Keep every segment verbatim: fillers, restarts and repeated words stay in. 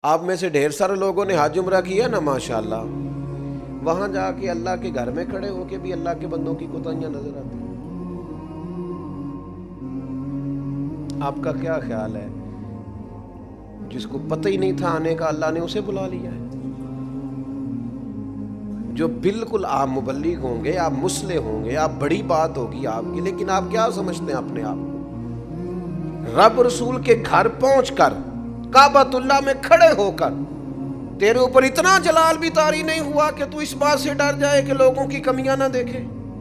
آپ میں سے ڈھیر سارے لوگوں نے حج عمرہ کیا نا ماشاءاللہ، وہاں جا کے اللہ کے گھر میں کھڑے ہو کے بھی اللہ کے بندوں کی کوتاہیاں نظر آتی ہیں۔ آپ کا کیا خیال ہے؟ جس کو پتہ ہی نہیں تھا آنے کا، اللہ نے اسے بلا لیا ہے۔ جو بالکل آپ مبلغ ہوں گے، آپ مسلح ہوں گے، آپ بڑی بات ہوگی آپ کی، لیکن آپ کیا سمجھتے ہیں اپنے آپ کو؟ رب رسول کے گھر پہنچ کر، کعبۃ اللہ میں کھڑے ہو کر، تیرے اوپر اتنا جلال بھی طاری نہیں ہوا کہ تو اس بات سے ڈر جائے کہ لوگوں کی کمیاں نہ دیکھے؟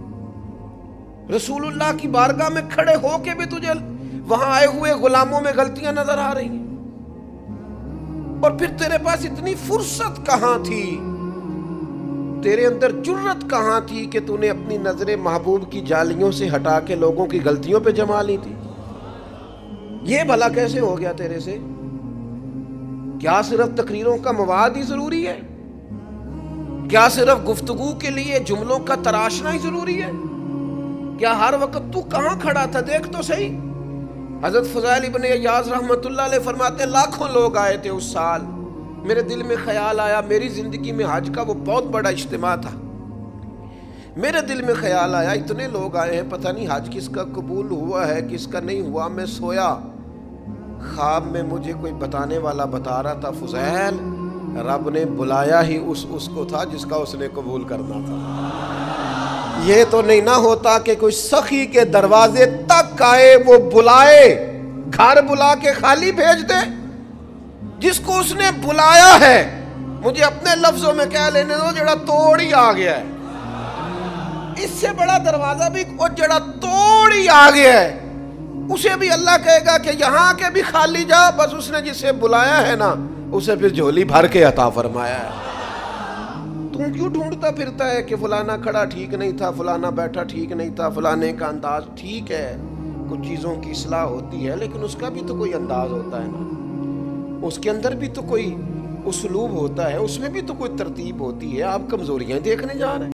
رسول اللہ کی بارگاہ میں کھڑے ہو کے بھی تجھے وہاں آئے ہوئے غلاموں میں غلطیاں نظر آ رہی ہیں، اور پھر تیرے پاس اتنی فرصت کہاں تھی، تیرے اندر جرت کہاں تھی کہ تو نے اپنی نظر محبوب کی جالیوں سے ہٹا کے لوگوں کی غلطیوں پہ جما لی تھی؟ یہ بھلا کیسے ہو گیا تیرے سے؟ کیا صرف تقریروں کا مواد ہی ضروری ہے؟ کیا صرف گفتگو کے لیے جملوں کا تراشنا ہی ضروری ہے؟ کیا ہر وقت تو کہاں کھڑا تھا؟ دیکھ تو صحیح۔ حضرت فضیل ابن عیاض رحمۃ اللہ علیہ فرماتے ہیں لاکھوں لوگ آئے تھے اس سال، میرے دل میں خیال آیا، میری زندگی میں حج کا وہ بہت بڑا اجتماع تھا، میرے دل میں خیال آیا اتنے لوگ آئے ہیں، پتہ نہیں حج کس کا قبول ہوا ہے کس کا نہیں ہوا۔ میں سویا، خواب میں مجھے کوئی بتانے والا بتا رہا تھا فضیل رب نے بلایا ہی اس اس کو تھا جس کا اس نے قبول کرنا تھا۔ یہ تو نہیں نہ ہوتا کہ کوئی سخی کے دروازے تک آئے، وہ بلائے، گھر بلا کے خالی بھیج دے۔ جس کو اس نے بلایا ہے، مجھے اپنے لفظوں میں کہہ لینے دو، جڑا توڑ ہی آ گیا ہے۔ اس سے بڑا دروازہ بھی وہ جڑا توڑ ہی آ گیا ہے، اسے بھی اللہ کہے گا کہ یہاں کے بھی خالی جا، بس اس نے جسے بلایا ہے نا اسے پھر جھولی بھر کے عطا فرمایا ہے۔ تم کیوں ڈھونڈتا پھرتا ہے کہ فلانا کھڑا ٹھیک نہیں تھا، فلانا بیٹھا ٹھیک نہیں تھا، فلانے کا انداز ٹھیک ہے، کچھ چیزوں کی اصلاح ہوتی ہے، لیکن اس کا بھی تو کوئی انداز ہوتا ہے نا، اس کے اندر بھی تو کوئی اسلوب ہوتا ہے، اس میں بھی تو کوئی ترتیب ہوتی ہے۔ آپ کمزوریاں دیکھنے جا رہے ہیں۔